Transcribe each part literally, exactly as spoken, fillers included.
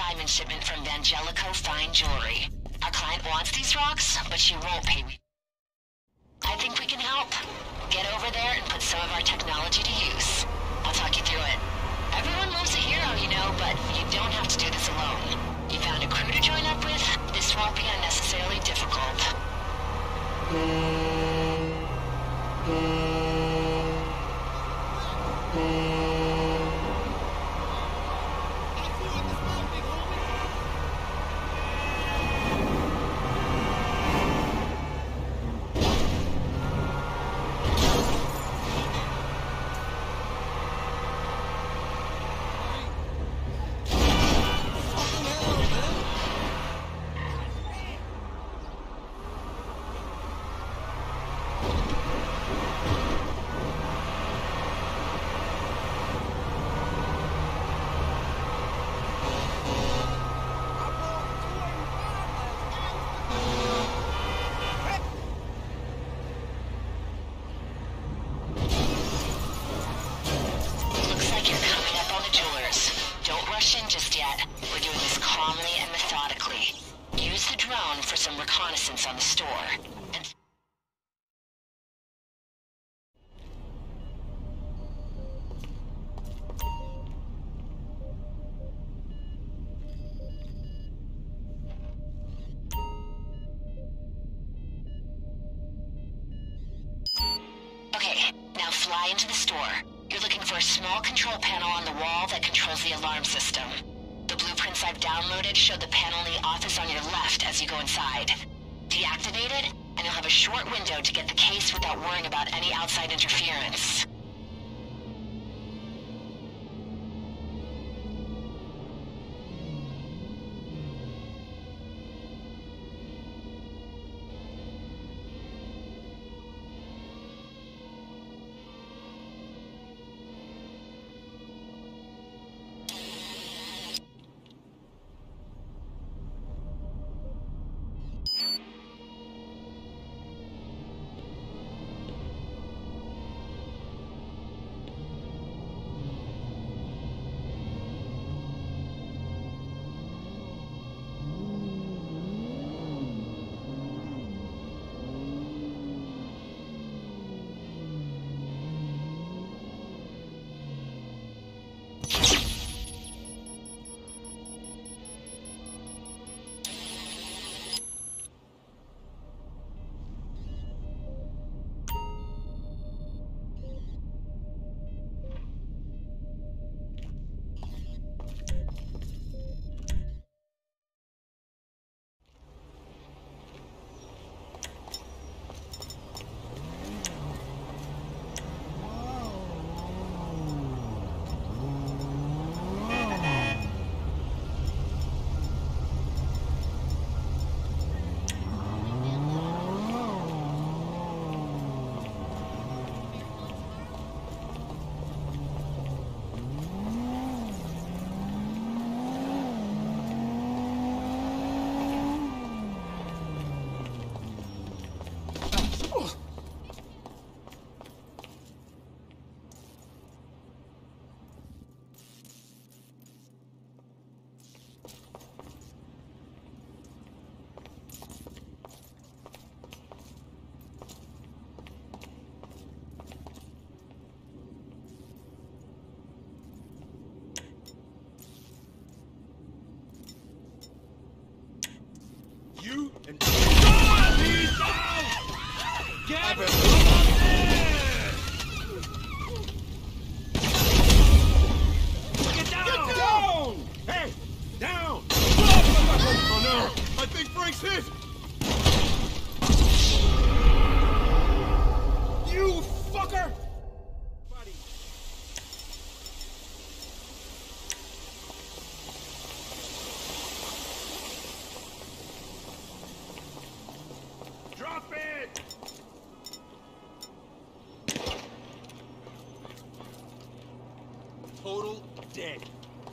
diamond shipment from Vangelico Fine Jewelry. Our client wants these rocks, but she won't pay me. I think we can help. Get over there and put some of our technology to use. I'll talk you through it. Everyone loves a hero, you know, but you don't have to do this alone. You found a crew to join up with? This won't be unnecessarily difficult. Just yet. We're doing this calmly and methodically. Use the drone for some reconnaissance on the store. And okay, now fly into the store. You're looking for a small control panel on the wall that controls the alarm system. The blueprints I've downloaded show the panel in the office on your left as you go inside. Deactivate it, and you'll have a short window to get the case without worrying about any outside interference. You and God, he's down! Get him! Get down! Get down! Hey, down! Oh no! I think Frank's hit! You fucker! Drop it! Total dead.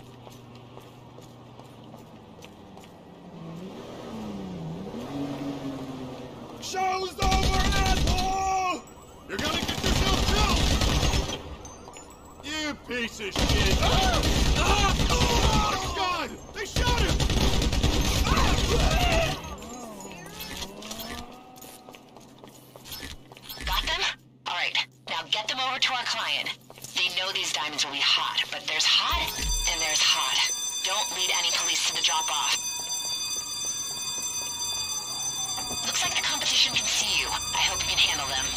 Show's over, asshole! You're gonna get yourself killed! You piece of shit! Ah! Ah! Oh, God! They shot him! report to our client. They know these diamonds will be hot, but there's hot and there's hot. Don't lead any police to the drop-off. Looks like the competition can see you. I hope you can handle them.